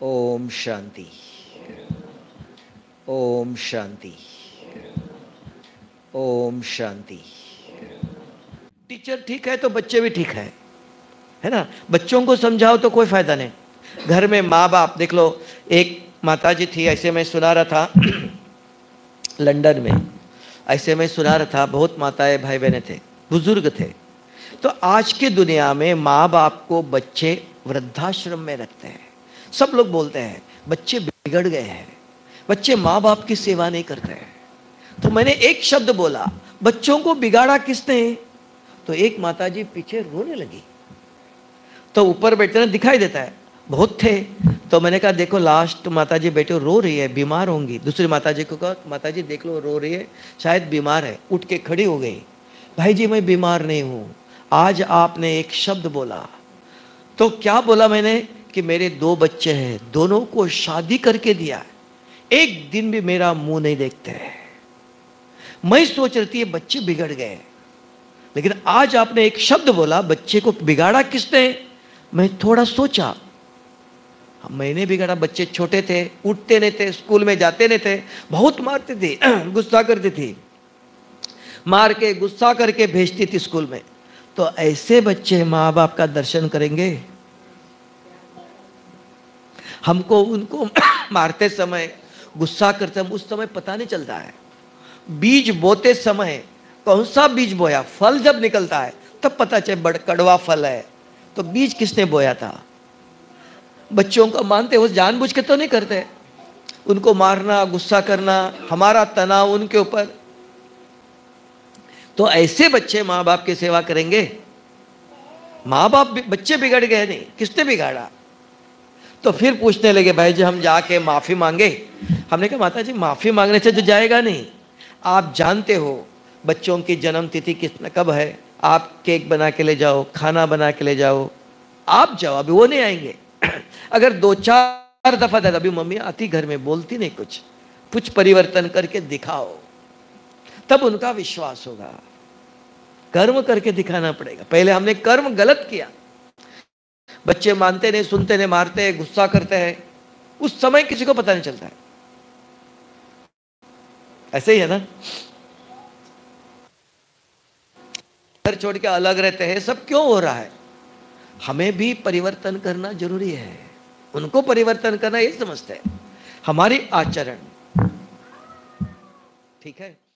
Om Shanti. Om Shanti. Om Shanti. Teacher ठीक है तो बच्चे भी ठीक है ना। बच्चों को समझाओ तो कोई फायदा नहीं। घर में माँ बाप देख लो, एक माताजी थी, ऐसे मैं सुना रहा था लंदन में, ऐसे मैं सुना रहा था, बहुत माताएं भाई बहने थे, बुजुर्ग थे। तो आज की दुनिया में माँ बाप को बच्चे वृद्धाश्रम में रखते हैं। सब लोग बोलते हैं बच्चे बिगड़ गए हैं, बच्चे माँ बाप की सेवा नहीं करते हैं। तो मैंने एक शब्द बोला, बच्चों को बिगाड़ा किसने? तो एक माताजी पीछे रोने लगी। तो ऊपर बैठते ना दिखाई देता है, बहुत थे। तो मैंने कहा देखो लास्ट माताजी बैठे रो रही है, बीमार होंगी। दूसरी माताजी को कहा माताजी देख लो रो रही है, शायद बीमार है। उठ के खड़ी हो गई, भाई जी मैं बीमार नहीं हूं, आज आपने एक शब्द बोला। तो क्या बोला मैंने कि मेरे 2 बच्चे हैं, दोनों को शादी करके दिया है, एक दिन भी मेरा मुंह नहीं देखते हैं। मैं सोच रही थी बच्चे बिगड़ गए, लेकिन आज आपने एक शब्द बोला, बच्चे को बिगाड़ा किसने? मैं थोड़ा सोचा, मैंने बिगाड़ा। बच्चे छोटे थे, उठते नहीं थे, स्कूल में जाते नहीं थे, बहुत मारती थी गुस्सा करती थी, मार के गुस्सा करके भेजती थी स्कूल में। तो ऐसे बच्चे माँ बाप का दर्शन करेंगे? हमको उनको मारते समय, गुस्सा करते समय, उस समय पता नहीं चलता है। बीज बोते समय कौन सा बीज बोया, फल जब निकलता है तब पता चले बड़ कड़वा फल है। तो बीज किसने बोया था? बच्चों को मानते हो, जानबूझ के तो नहीं करते। उनको मारना, गुस्सा करना, हमारा तनाव उनके ऊपर। तो ऐसे बच्चे माँ बाप की सेवा करेंगे? माँ बाप बच्चे बिगड़ गए नहीं, किसने बिगाड़ा? तो फिर पूछने लगे भाई जी हम जाके माफी मांगे। हमने कहा माता जी माफी मांगने से तो जाएगा नहीं। आप जानते हो बच्चों की जन्म तिथि कब है, आप केक बना के ले जाओ, खाना बना के ले जाओ, आप जाओ, अभी वो नहीं आएंगे। अगर 2-4 दफा दादा, अभी मम्मी आती घर में, बोलती नहीं, कुछ परिवर्तन करके दिखाओ, तब उनका विश्वास होगा। कर्म करके दिखाना पड़ेगा। पहले हमने कर्म गलत किया, बच्चे मानते नहीं, सुनते नहीं, मारते हैं, गुस्सा करते हैं, उस समय किसी को पता नहीं चलता है। ऐसे ही है ना, घर छोड़ के अलग रहते हैं, सब क्यों हो रहा है? हमें भी परिवर्तन करना जरूरी है। उनको परिवर्तन करना ये समझते हैं, हमारी आचरण ठीक है।